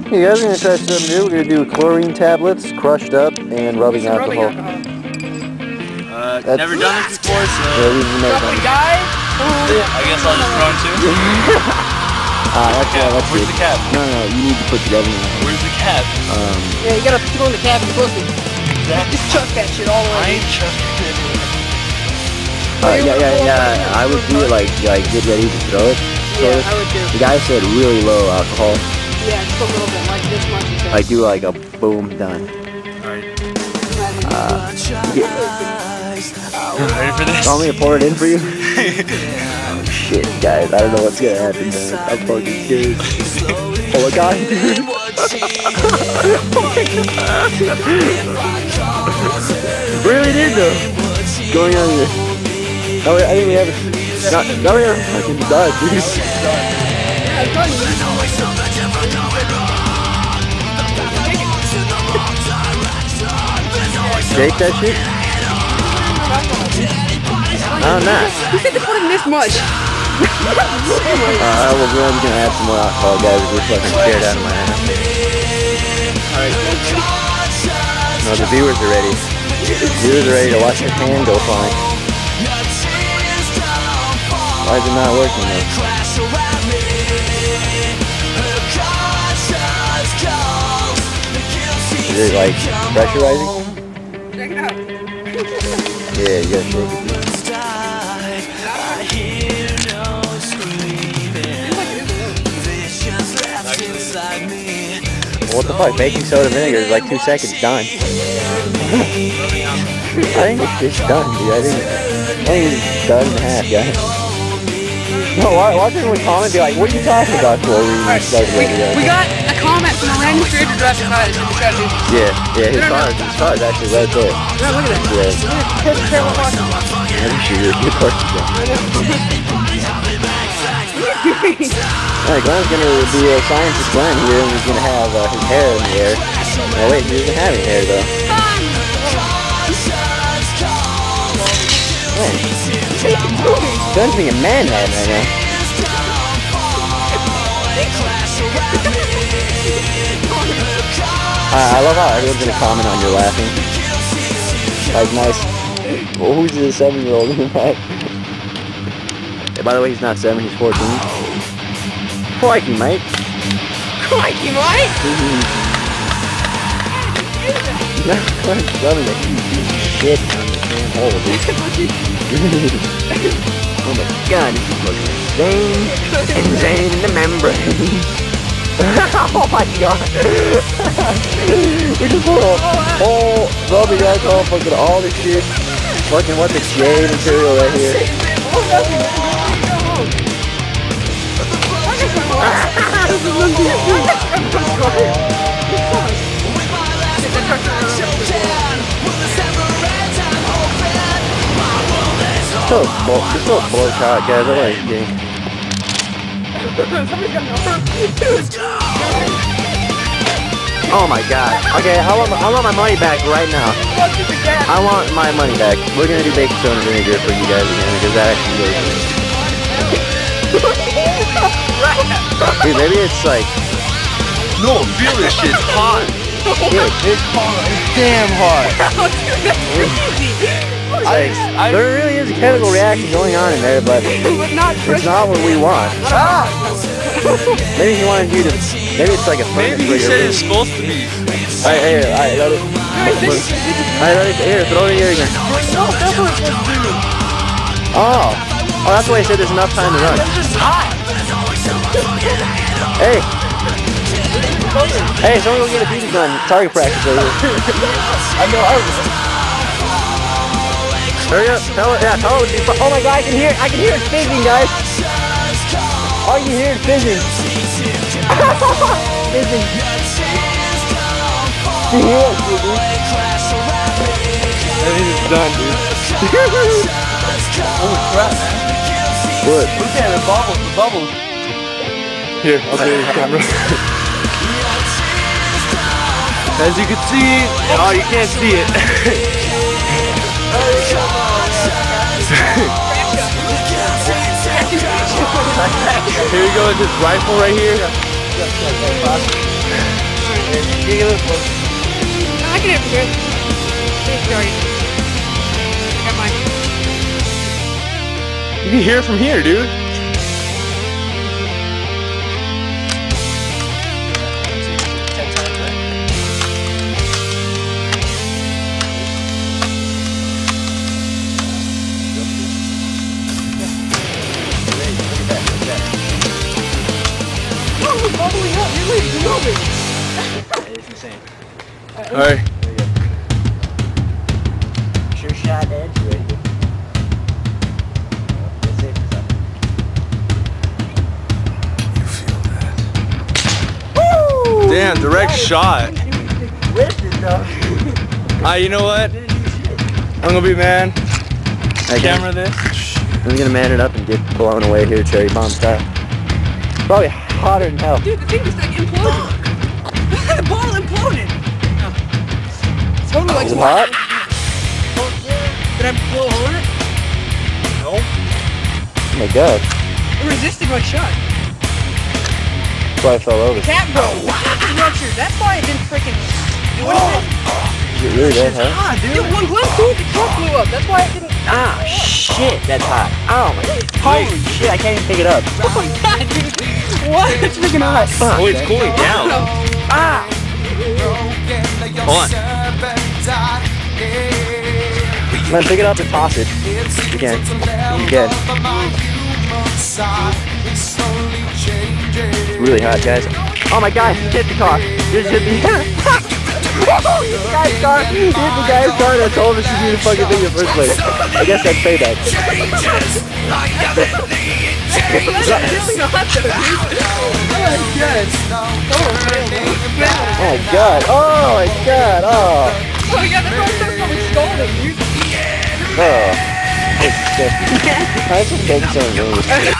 You guys are gonna try something new. We're gonna do chlorine tablets, crushed up, and rubbing alcohol. Never done this before, so yeah, we've never done it. I guess I'll just throw in two. That's where's good. the cap? No, you need to put the oven in. Where's the cap? Yeah, you gotta throw in the cap and pussy. Exactly. Just chuck that shit all the way. I ain't chucking it. Yeah. I would do it like get ready to throw it. Yeah, I would too. The guy said really low alcohol. Yeah, just a little bit, like this much. Like do like a boom done. Alright. Ready for this? Want me to pour it in for you? Oh shit, guys, I don't know what's gonna happen, man. I'm fucking scared. Oh my god, dude. Really did though. What's going on here? No, I think we have no, we haven't fucking done, dude. Shake that shit? I'm not. You said to put in this much. Well, I'm gonna add some more alcohol, guys. We're fucking scared out of my ass. Alright. No, the viewers are ready. The viewers are ready to watch your hand go flying. Why is it not working though? Is it like pressurizing? Check it out. Yeah, you gotta shake it. What the fuck? Baking soda vinegar is like 2 seconds done. I think it's done, dude. I think it's done in half, guys. No, watch everyone comment and be like, what are you talking about, chlorine? We got a comment from a random stranger driving by us in the chat, dude. Yeah, his car is actually right there. Yeah, look at that. Yeah. I'm sure you're a good person. Alright, Glenn's gonna be a scientist Glenn here, and he's gonna have his hair in the air. Oh wait, he doesn't have any hair though. Glenn, Glenn's being a man right now. I love how everyone's gonna comment on your laughing. Like nice. Well, who's the 7-year-old in the back? By the way, he's not 7, he's 14. Crikey, mate. Crikey, mate! No, Glenn's rubbing a huge shit on the damn hole, dude. Oh my god, this is looking insane in the membrane. Oh my god. We just put a whole rubbing alcohol, fucking all this shit. Fucking what the J material right here. This little blow shot, guys. I like this game. Oh my god. Okay, I want my money back right now. I want my money back. We're gonna do baking soda vinegar for you guys again because that actually really good. Dude, maybe it's like... No, feel this shit's hot. Dude, it's damn hot. Like, there really is a chemical reaction going on in there, but it's not what we want. Maybe he wanted you to... Maybe it's like a furnace. Maybe he said it's supposed to be. Here, throw it here again. Oh, that's why I said there's enough time to run. Hey, someone go get a BB gun. Target practice over here. I know I was. Hurry up, tell it, oh my god, I can hear it fizzing, guys. All you hear is fizzing. Fizzing. You hear it, dude. I think it's done, dude. Holy crap, man. What? Look at the bubbles, Here, I'll show you the camera. As you can see, oh, you can't see it. Here you go with this rifle right here. Get a little closer. No, I can have it good. Thanks, Jordy. Got mine. You can hear it from here, dude. Oh, we're bubbling up. Your legs are moving. It's insane. Alright. There you go. Sure shot, Ed. You ready? That's it. Woo! Damn, direct shot. Whipped it, though. You know what? I'm gonna be man. Hey, Camera this. I'm gonna man it up and get blown away here, cherry bomb style. Probably hotter than hell. Dude, the thing just like imploded. The ball imploded. It's totally like Is it hot? Did I blow a hole in it? No. Oh my god. It resisted my shot. That's why I fell over. Cat broke. Ruptured. That's why it didn't freaking. It wasn't. Is it really that hot? Ah, Dude, one glove too. The truck blew up. That's why it didn't. Ah, shit, that's hot. Oh my god. Holy shit, I can't even pick it up. Oh my god, dude. What? It's freaking hot. Oh, it's cooling down. Ah! Hold on. Man, pick it up and toss it. You can. You can. It's really hot, guys. Oh my god, hit the car. Just hit the car. Hit the guy's car. Hit the guy's car that told us to do the fucking thing in the first place. I guess that's payback. That's really hot though, dude. Oh my god. Oh my god. Oh. Oh my god, that's why I'm probably scalding, dude. Oh. It's just. I just take some of those.